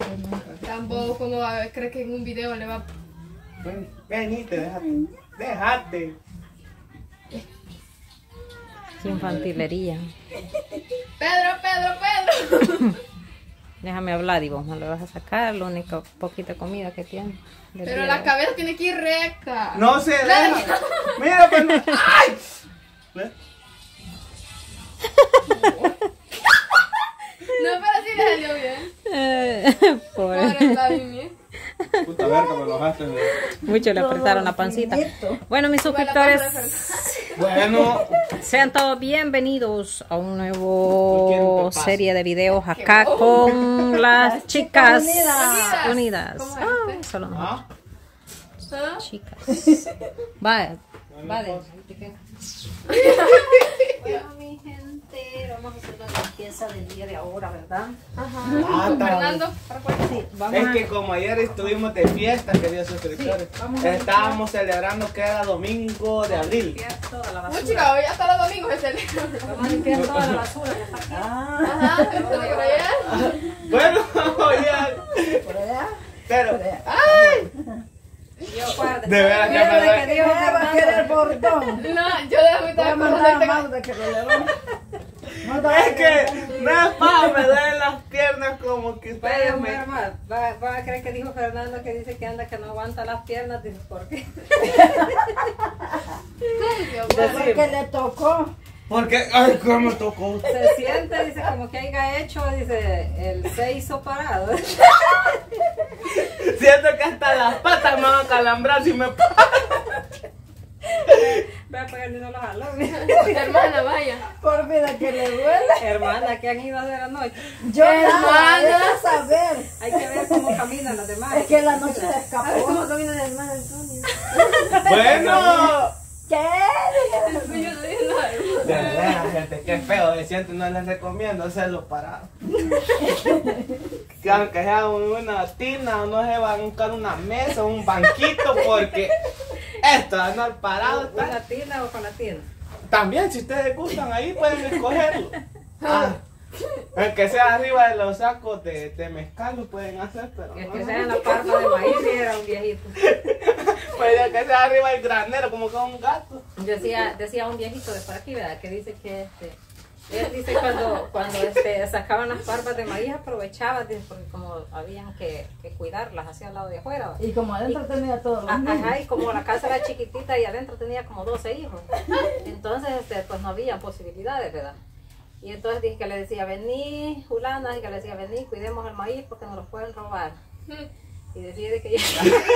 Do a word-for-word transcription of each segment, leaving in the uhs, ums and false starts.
Tampoco no va a ver, cree que en un video le va a... Ven, venite, déjate. Déjate. Qué infantilería. Pedro, Pedro, Pedro. Déjame hablar y vos me lo vas a sacar, la única poquita comida que tiene. Pero la cabeza tiene que ir recta. No se deja. Mira, pues no. ¡Ay! ¿Ves? No, pero sí le salió bien. Eh, Ahora pobre. está bien. Puta verga, me lo dejaste. Mucho le apretaron la pancita. Bueno, mis suscriptores, Bueno, sean todos bienvenidos a un nuevo paz. serie de videos acá Qué con las chicas Unidas. unidas. ¿Cómo es Ah, este? solo nosotros, ¿ah? ¿Ah? chicas. Vaya, vale. Bueno, mi gente, vamos a hacer la limpieza del día de ahora, ¿verdad? Ajá. Ah, está Fernando, ¿para cuál? Sí, vamos Es a... que como ayer estuvimos de fiesta, queridos suscriptores, Sí, vamos a estábamos celebrando que era domingo de abril. limpiar toda la Muy basura. chica, hoy hasta los domingos es el... Vamos a limpiar toda la basura que está aquí. Ajá, ¿se lo por allá? Bueno, oye, Por allá, pero, por allá. ¡ay! Yo guarde. De veras que Mira me la duele. que dijo ¿Qué va a querer bordón? No, yo de Voy ahorita a me mandar a acordé Mauro que lo levante. No te va a Es que no es paja, me duelen las piernas como que Vaya, ustedes mujer me... más. Va, va a creer que dijo Fernando que dice que anda que no aguanta las piernas. Dice, ¿por qué? Porque le tocó. Porque, ay, cómo tocó. Se siente, dice, como que haya hecho, dice, el se hizo parado. Siento que hasta las patas me van a calambrar si me... Voy a pegarle no los jalones. Hermana, vaya. Por vida que le duele. Hermana, ¿qué han ido a hacer anoche? Yo Hermana. nada, hay que saber. Hay que ver cómo caminan los demás. Es que la noche se A ver escapó. cómo camina la hermana Antonio. Bueno. ¿Qué? Yo no dije nada, hermano. De verdad, gente, qué feo, de cierto, no les recomiendo hacerlo parado. Que aunque sea una tina o no se van a buscar una mesa o un banquito, porque esto, andar parado ¿Con está... la tina o con la tina? También, si ustedes gustan, ahí pueden escogerlo. Ah, aunque sea arriba de los sacos de, de mezcal, lo pueden hacer, pero Es no que sé. sea en la parma de maíz y era un viejito. Puede que sea arriba del granero, como que un gato. Decía, decía un viejito de por aquí, ¿verdad? Que dice que este, él dice cuando, cuando este, sacaban las parmas de maíz aprovechaban, dice, porque como habían que, que cuidarlas hacia el lado de afuera. ¿va? Y como adentro tenía todos los Ajá, niños. y como la casa era chiquitita y adentro tenía como doce hijos. Entonces, este, pues no había posibilidades, ¿verdad? Y entonces dije que le decía, vení, Julana, y que le decía, vení, cuidemos el maíz porque nos lo pueden robar. Y decía de que ya...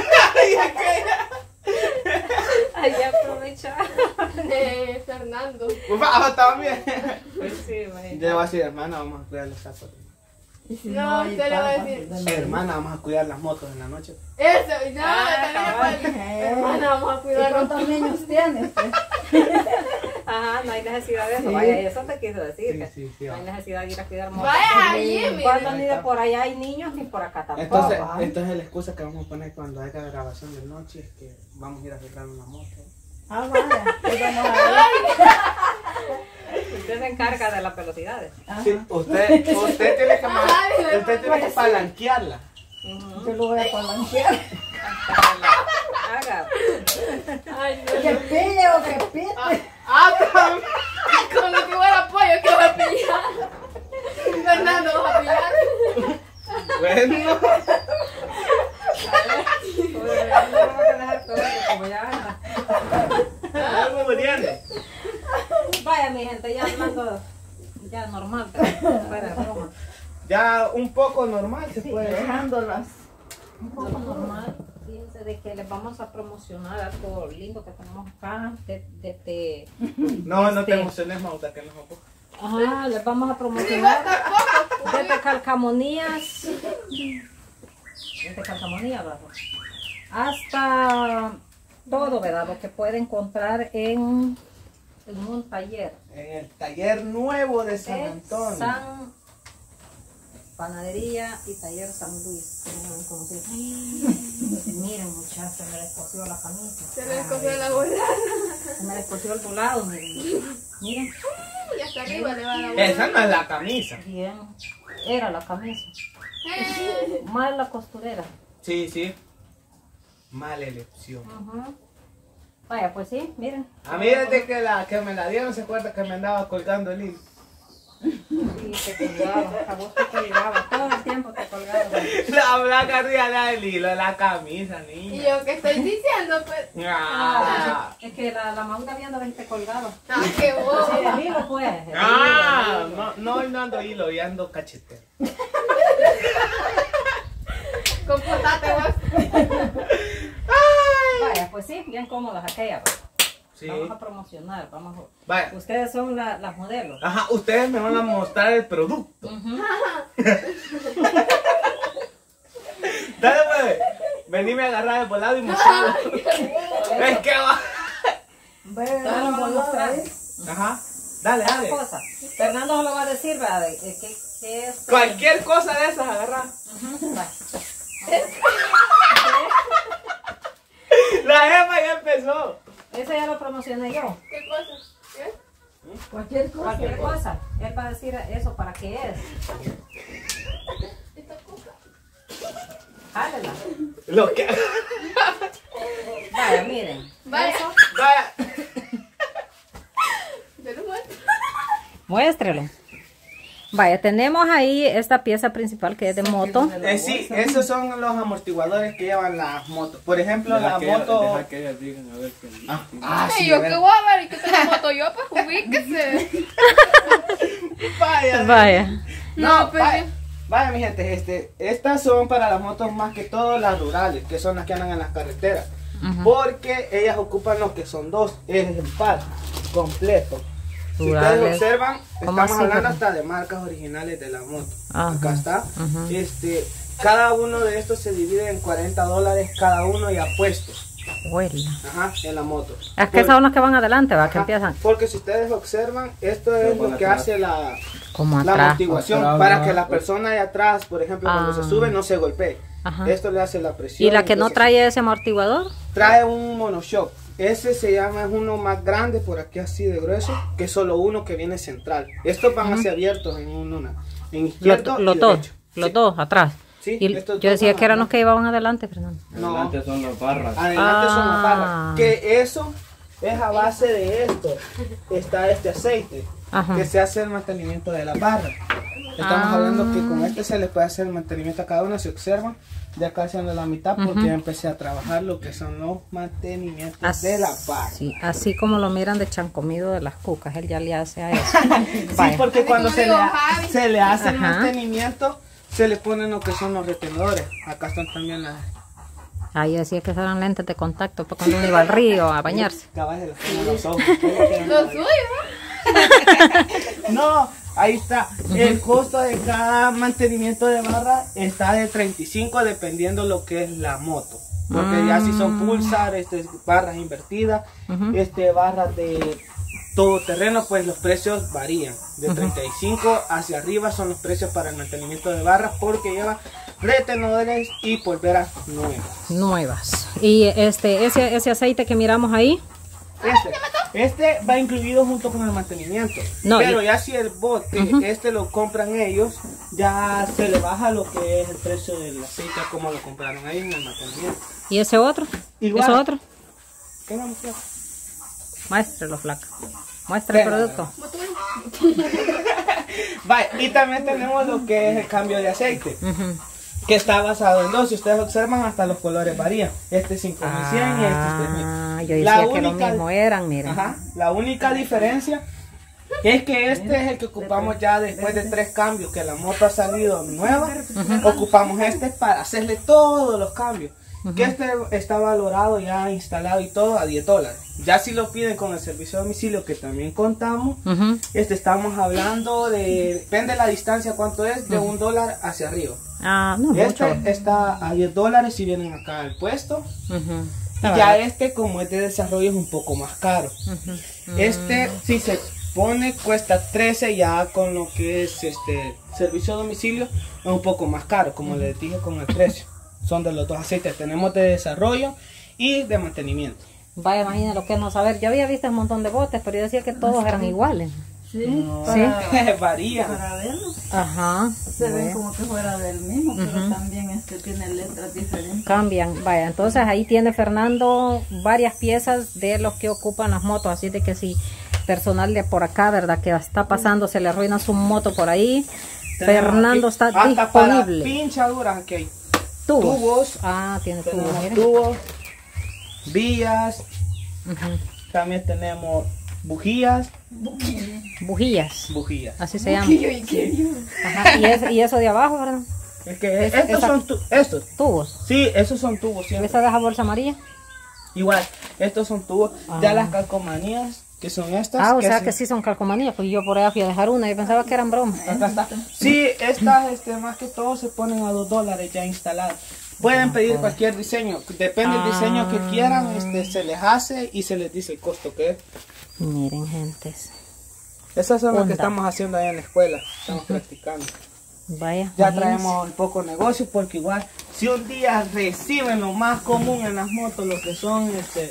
Ahí aprovechaba. Eh, Fernando. Ah, también. Pues sí, imagínate. Yo le voy a decir, hermana, vamos a cuidar los sacos. Y si No, hay usted le va a papas, decir. de- Hermana, vamos a cuidar las motos en la noche. Eso, no, Ah, cabal. también. Eh, Hermana, vamos a ¿Y cuidar. cuántos niños tienes? pues? Ajá, no hay necesidad de eso. Sí. Vaya, eso te quiso decir. Sí, que sí, sí, no hay va. necesidad de ir a cuidar motos. Vaya, allí, Cuando mire. ni de por allá hay niños ni por acá tampoco. Entonces, va. entonces la excusa que vamos a poner cuando haya grabación de noche es que vamos a ir a arreglar una moto. Ah, vaya. Pues vamos a ver. Usted se encarga de las velocidades. Ah, Sí, usted, usted tiene que, ma- Ay, usted tiene que palanquearla. Ujú. Yo lo voy a palanquear. Haga. Ay, Que pille o que pite. Ah, también. no. Como que fuera pollo que va a pillar. Fernando, ¿vas a pillar? Bueno. Pues, no vamos a dejar todo eso como ya anda. Algo muriendo. Vaya, mi gente, ya hablando ya normal, pero fuera de broma. Ya un poco normal se Sí, puede. dejándolas. Un poco normal. Fíjense de que les vamos a promocionar algo lindo que tenemos acá. De, de, de- No, no te Este. emociones, Mauta, que no se puede. Ajá, les vamos a promocionar desde calcamonías. Desde calcamonías, ¿verdad? Hasta todo, ¿verdad? Lo que pueden encontrar en, en un taller. En el taller nuevo de San de Antonio. San Panadería y Taller San Luis. Como ven, como se- Miren, muchachos, se me descosió la camisa. Se le escogió la bola. Se me descosió el volado, miren. Miren, Y hasta arriba le va a la bola. Esa no es la camisa. bien. Era la camisa. Más la costurera. Sí, sí. Mala elección. Ujú. Vaya, pues sí, miren. A mí desde que, la, que me la dieron, se acuerda que me andaba colgando el hilo. Sí, te colgaba, a vos te colgaba, todo el tiempo te colgaba. La blanca arriba del hilo, la camisa, Y niña. yo, ¿qué estoy diciendo? Pues. Ah, Es que la, la Maura viendo ven te colgaba. Ah, qué bobo. Sí, el hilo pues. el ah hilo, el hilo. no, no, no ando hilo, y ando cachetero. Comportate vos. Vaya, pues sí, bien cómodas aquellas. Pues. Sí. Vamos a promocionar, vamos a... Vaya. Ustedes son la- las modelos. Ajá, ustedes me van a mostrar el producto. Ujú. Dale, pues. Venime a agarrar el volado y mostrarlo. Es que va. Ve, Todo lo vamos a mostrar. ¿eh? Ajá. Dale, Las dale. cosas. Fernando se lo va a decir, ¿verdad? De- de ¿Qué, qué es? Cualquier cosa de esas agarrar. Ujú, vaya. La Emma ya empezó. Ese ya lo promocioné yo. ¿Qué cosa? ¿Qué? Cualquier cosa. Cualquier cosa. Él va a decir eso para qué es. ¿Esta cosa? Jálela. Lo que. Vaya, miren. Vaya. Eso. Vaya. Yo lo muestro. Muéstrelo. Vaya, tenemos ahí esta pieza principal que es de moto. Eh, sí, esos son los amortiguadores que llevan las motos. Por ejemplo, la moto. Deja que ellas digan a ver qué. Ah, ah, Ay, sí, yo a ver. qué voy a ver y que tengo moto yo, pues ubíquese. Vaya. Vaya. No, No, pero- vaya. Vaya, mi gente, este, estas son para las motos más que todo las rurales, que son las que andan en las carreteras. Porque ellas ocupan lo que son dos, el par completo. Si ustedes Rurales. observan, ¿Cómo estamos así, hablando Fernando? hasta de marcas originales de la moto. Ajá. Acá está. Ajá. Este, cada uno de estos se divide en cuarenta dólares cada uno y apuestos. Huela. Ajá, en la moto. Es que Por- son los que van adelante, va, que ajá, empiezan Porque si ustedes observan, esto es van lo que atrás. hace la, como la atrás. amortiguación Atrás, para ¿no? que la persona de atrás, por ejemplo, cuando Ah. se sube no se golpee. Ajá. Esto le hace la presión. ¿Y la que no entonces, trae ese amortiguador? trae un monoshock. Ese se llama, es uno más grande por aquí así de grueso, que es solo uno que viene central. Estos van hacia abiertos en una, en izquierdo Los, y los dos, derecho. los Sí. dos atrás. Sí, Y estos yo dos decía van que eran los atrás. que llevaban adelante, Fernando. No, Adelante son las barras. adelante son las Ah. barras. Que eso es a base de esto. Está este aceite, Ajá. que se hace el mantenimiento de las barras. Estamos Ah. hablando que con este se le puede hacer el mantenimiento a cada una, si observan. Ya casi ando a la mitad porque Ujú. ya empecé a trabajar lo que son los mantenimientos de la barra. Sí, así como lo miran de chancomido de las cucas, él ya le hace a eso. Sí, Vaya. porque cuando se le, digo, Javi. se le hace el Ajá. mantenimiento, se le ponen lo que son los retenedores. Acá están también las Ahí decía que eran lentes de contacto para cuando uno iba al río a bañarse. cabas de los, como los ojos. Lo suyo. No, ahí está. El costo de cada mantenimiento de barra está de treinta y cinco dependiendo lo que es la moto. Porque ya si son pulsar, este, barras invertidas, Ujú. este, barras de todo terreno, pues los precios varían. De treinta y cinco hacia arriba son los precios para el mantenimiento de barras porque lleva retenedores y polveras nuevas. Nuevas. Y este, ese, ese aceite que miramos ahí, Este, este va incluido junto con el mantenimiento. No, pero y- ya si el bote, este lo compran ellos, ya se le baja lo que es el precio del aceite como lo compraron ahí en el mantenimiento. y ese otro, Igual. ese otro, ¿Qué vamos a hacer? muéstrelo, flaca. Muestra el Venga, producto. Vale, y también tenemos lo que es el cambio de aceite, Ujú. que está basado en dos. Si ustedes observan, hasta los colores varían. Este es cinco mil cien y este es tres mil. Ah, yo La decía que lo única- mismo eran, miren. Ajá. La única diferencia es que este es el que ocupamos ya después de tres cambios, que la moto ha salido nueva. Ocupamos este para hacerle todos los cambios. Que este está valorado ya instalado y todo a diez dólares. Ya si lo piden con el servicio de domicilio, que también contamos, Ujú. este estamos hablando de, depende de la distancia cuánto es, de un dólar hacia arriba. Ah, no mucho. Este está a diez dólares si vienen acá al puesto. Ujú. Y ya este, como es de desarrollo, es un poco más caro. Ujú. Este, si se pone, cuesta trece, ya con lo que es este servicio a domicilio, es un poco más caro, como les dije con el precio. Son de los dos aceites, tenemos de desarrollo y de mantenimiento. Vaya, imagínate lo que es no saber. Yo había visto un montón de botes, pero yo decía que todos eran iguales. Sí, No, para, varía. para verlo. Ajá. Se ven Bueno. como que fuera del mismo, pero Ujú. también este tiene letras diferentes. Cambian, vaya, entonces ahí tiene Fernando varias piezas de los que ocupan las motos, así de que si personal de por acá, verdad, que está pasando, se le arruina su moto por ahí, Tenemos Fernando aquí, está hasta para disponible. pinchaduras aquí hay Tubos. tubos, Ah, tiene tubos, tenemos miren. tubos, vías, Ujú. también tenemos bujías, Bujillas, bujías. así se llama. Y yo, ¿y qué? Ajá. ¿Y, es- y eso de abajo, ¿verdad? Es que Esa- estos esa- son tu- estos. Tubos. Sí, esos son tubos siempre. ¿Esa de esa bolsa amarilla? Igual, estos son tubos. Ah. Ya las calcomanías, que son estas. Ah, o sea se- que sí son calcomanías, pues yo por allá fui a dejar una y pensaba que eran bromas. Acá está. Sí, estas este, más que todo se ponen a dos dólares ya instaladas. Pueden pedir cualquier diseño, depende del diseño que quieran, este, se les hace y se les dice el costo que es. Miren, gentes. Esas son las que Onda. estamos haciendo ahí en la escuela, estamos practicando. Vaya. Ya imagínense. traemos un poco de negocio porque igual, si un día reciben lo más común en las motos, lo que son este,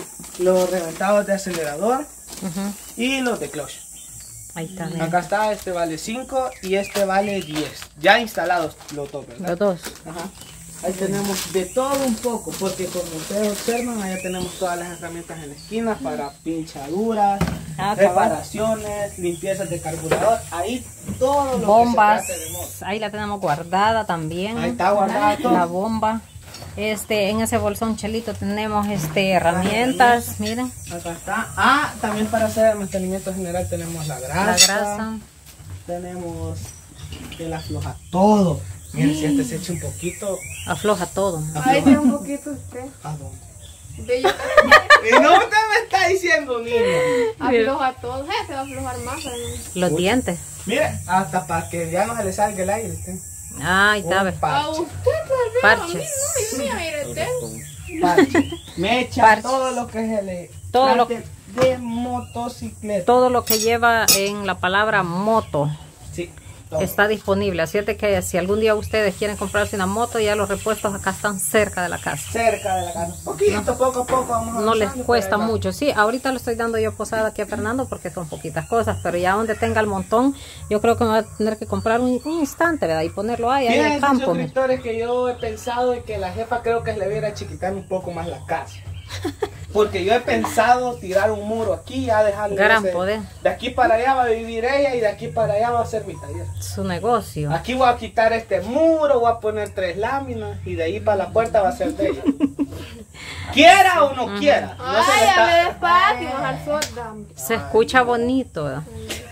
los reventados de acelerador Ujú. y los de clutch. Ahí está, miren. Acá está, este vale cinco y este vale diez. Ya instalados los dos, ¿verdad? Los dos. Ajá. Ahí tenemos de todo un poco, porque como ustedes observan, allá tenemos todas las herramientas en la esquina para pinchaduras, Ah, cabal. reparaciones, limpiezas de carburador. Ahí todo lo Bombas. que se trate de moto. Ahí la tenemos guardada también. Ahí está guardada todo. La bomba. Este, en ese bolsón chelito tenemos este herramientas, miren, Acá está. Ah, también para hacer el mantenimiento general tenemos la grasa. la grasa. Tenemos el afloja todo. Miren, si este se echa un poquito, Afloja todo. afloja. Ay, tiene un poquito usted. ¿A dónde? Ve, yo Y no usted me está diciendo, niño. afloja todo. Eh, se va a aflojar más. pero no. Los dientes. Mire, hasta para que ya no se le salga el aire. ¿sí? Ah, ahí está, Un ve. A parche, usted todavía. Parches. A mí no, mira, mire, usted. parche. Me echa Parche. todo lo que se le Todo lo- trate de motocicleta. Todo lo que lleva en la palabra moto Sí, todo. está disponible. Así es de que si algún día ustedes quieren comprarse una moto, ya los repuestos acá están cerca de la casa. cerca de la casa. Poquito, poco a poco vamos No les avanzando, cuesta pero ahí va. mucho. Sí, ahorita le estoy dando yo posada aquí a Fernando porque son poquitas cosas, pero ya donde tenga el montón, yo creo que me va a tener que comprar un, un instante, ¿verdad? Y ponerlo ahí, ahí en el Fíjense, campo. mire. suscriptores, que yo he pensado de que la jefa creo que le viera chiquitar un poco más la casa. Porque yo he pensado tirar un muro aquí, ya dejarle Gran ese- poder. de aquí para allá va a vivir ella y de aquí para allá va a ser mi taller. Su negocio. Aquí voy a quitar este muro, voy a poner tres láminas y de ahí para la puerta va a ser de ella. Quiera o no quiera. No se Ay, le a ver, está... despacio, bajar sorda. Se escucha bonito, ¿verdad?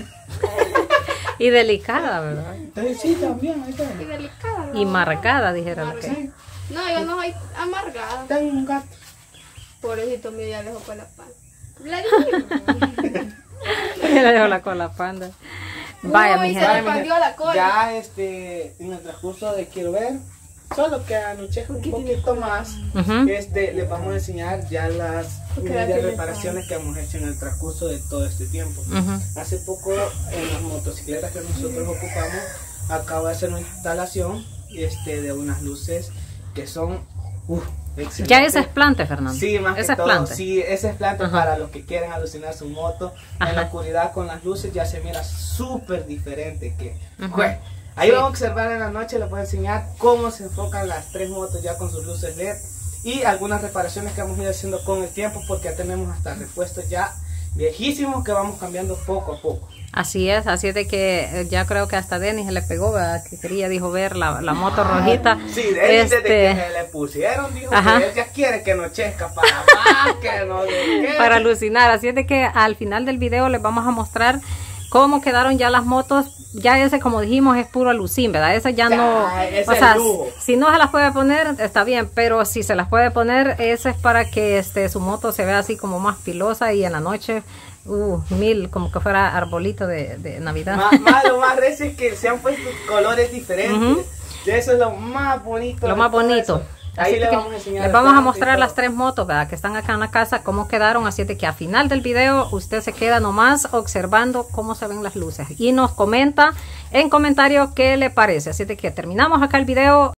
Y delicada, ¿verdad? Entonces, sí, también, ahí está. Y delicada. ¿no? Y marcada, dijera la que. Sí, No, yo no soy amargada. tengo un gato. Pobrecito mío, ya dejó con la pan. Vladimir. Le dejo la cola panda. Vaya, Uy, mi se gente. le expandió la cola. Ya este, en el transcurso de quiero ver, solo que anoche un poquito más, Ujú. este, les vamos a enseñar ya las Porque medidas la de tiene reparaciones que hemos hecho en el transcurso de todo este tiempo. Ujú. Hace poco en las motocicletas que nosotros ocupamos, acabo de hacer una instalación este, de unas luces que son uf, excelentes. Ya ese es plante, Fernando. Sí, más ese que es todo, plante. sí, ese es plante Ajá. para los que quieren alucinar su moto. Ajá. En la oscuridad con las luces ya se mira súper diferente que... Ujú. Jue. Ahí Sí. vamos a observar en la noche, les voy a enseñar cómo se enfocan las tres motos ya con sus luces L E D y algunas reparaciones que hemos ido haciendo con el tiempo porque ya tenemos hasta repuestos ya viejísimos que vamos cambiando poco a poco. Así es, así es de que eh, ya creo que hasta Denis se le pegó, ¿verdad? Que quería, dijo, ver la, la moto rojita. Sí, de Este, desde que se le pusieron, dijo Ajá. que él ya quiere que nos chesca para más, que no sé qué. para alucinar. Así es de que al final del video les vamos a mostrar cómo quedaron ya las motos. Ya ese, como dijimos, es puro alucín, ¿verdad? Ese ya no... Ya, ese o es sea, lujo. si no se las puede poner, está bien, pero si se las puede poner, ese es para que este su moto se vea así como más pilosa y en la noche, uh, mil, como que fuera arbolito de, de Navidad. Más, más, lo más recio es que se han puesto colores diferentes. Ujú. Eso es lo más bonito. Lo de más todo bonito. eso. Así Ahí que le vamos a enseñar. les el vamos a plante y mostrar todo. las tres motos, ¿verdad? Que están acá en la casa, cómo quedaron. Así de que al final del video usted se queda nomás observando cómo se ven las luces. Y nos comenta en comentarios qué le parece. Así de que terminamos acá el video.